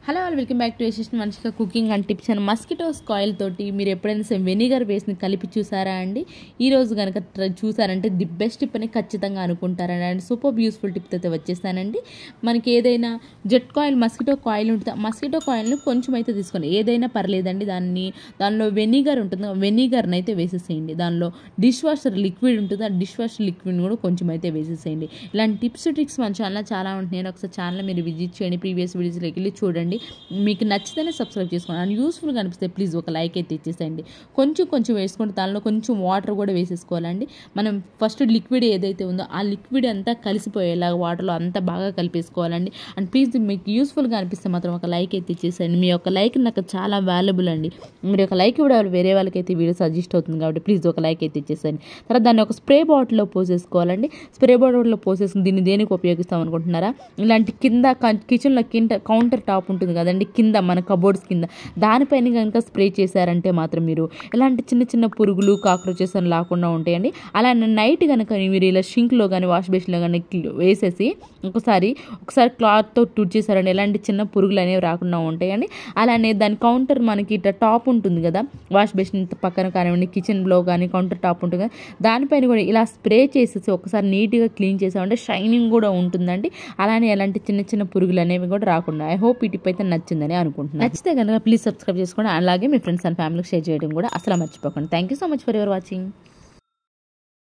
Hello all welcome back to SSSvini&Vanshika cooking and tips and mosquitoes coil తోటి మీరు ఎప్పుడైనా సరే వెనిగర్ వేసి కలిపి చూసారా అండి? ఈ రోజు కనుక చూసారంటే ది బెస్ట్ టిప్ అని ఖచ్చితంగా అనుకుంటారండి. అండ్ సూపర్ యూస్ఫుల్ టిప్ అయితే వచ్చేస్తానండి. మనకి ఏదైనా జెట్ కాయిల్ మస్కిటో కాయిల్ ఉంటుంది, మస్కిటో కాయిల్ని కొంచెం అయితే తీసుకోండి, ఏదైనా పర్లేదండి. దానిలో వెనిగర్ ఉంటుంది, వెనిగర్ని అయితే వేసేసేయండి. దానిలో డిష్ వాషర్ లిక్విడ్ ఉంటుంది, ఆ డిష్ వాషర్ లిక్విడ్ కూడా కొంచెం అయితే వేసేసేయండి. ఇలాంటి టిప్స్ ట్రిక్స్ మన ఛానల్ చాలా ఉంటాయి. నేను ఒకసారి ఛానల్ మీరు విజిట్ చేయండి, ప్రీవియస్ వీడియోస్లోకి వెళ్ళి చూడండి. మీకు నచ్చితేనే సబ్స్క్రైబ్ చేసుకోండి. అండ్ యూస్ఫుల్గా అనిపిస్తే ప్లీజ్ ఒక లైక్ అయితే ఇచ్చేసేయండి. కొంచెం వేసుకుంటే దానిలో కొంచెం వాటర్ కూడా వేసేసుకోవాలండి. మనం ఫస్ట్ లిక్విడ్ ఏదైతే ఉందో ఆ లిక్విడ్ అంతా కలిసిపోయేలాగా వాటర్లో అంతా బాగా కలిపేసుకోవాలండి. అండ్ ప్లీజ్ మీకు యూస్ఫుల్గా అనిపిస్తే మాత్రం ఒక లైక్ అయితే ఇచ్చేసేయండి. మీ యొక్క లైక్ నాకు చాలా వాల్యుబుల్ అండి. మీరు ఒక లైక్ ఇవ్వడం వేరే వాళ్ళకైతే వీడియో సజెస్ట్ అవుతుంది కాబట్టి ప్లీజ్ ఒక లైక్ అయితే ఇచ్చేసేయండి. తర్వాత దాన్ని ఒక స్ప్రే బాటిల్లో పోసేసుకోవాలండి. స్ప్రే బాటిల్లో పోసేసుకుని దీన్ని దేనికి ఉపయోగిస్తాం అనుకుంటున్నారా? ఇలాంటి కింద కిచెన్లో కౌంటర్ టాప్ ఉంటుంది కదండి, కింద మన కబోర్డ్స్ కింద, దానిపైన కనుక స్ప్రే చేశారంటే మాత్రం మీరు ఇలాంటి చిన్న పురుగులు కాక్రోచెస్ అని లేకుండా ఉంటాయండి. అలా నైట్ కనుక మీరు ఇలా షింక్లో కానీ వాష్ బేసిన్లో కానీ వేసేసి ఒకసారి క్లాత్తో తుడిచేసారండి, ఎలాంటి చిన్న పురుగులు అనేవి రాకుండా ఉంటాయండి. అలానే దాని కౌంటర్ మనకి ఇట్లా టాప్ ఉంటుంది కదా, వాష్ బేసిన్ పక్కన కానివ్వండి, కిచెన్లో కానీ కౌంటర్ టాప్ ఉంటుంది కదా, దానిపైన కూడా ఇలా స్ప్రే చేసేసి ఒకసారి నీట్గా క్లీన్ చేసామంటే షైనింగ్ కూడా ఉంటుందండి. అలానే ఎలాంటి చిన్న పురుగులు అనేవి కూడా రాకుండా. ఐ హోప్ ఈ టిప్ అయితే నచ్చిందని అనుకుంటున్నాను. నచ్చితే కనుక ప్లీజ్ సబ్స్క్రైబ్ చేసుకోండి. అలాగే మీ ఫ్రెండ్స్ అండ్ ఫ్యామిలీకి షేర్ చేయడం కూడా అసలు మర్చిపోకండి. Thank you so much for your watching.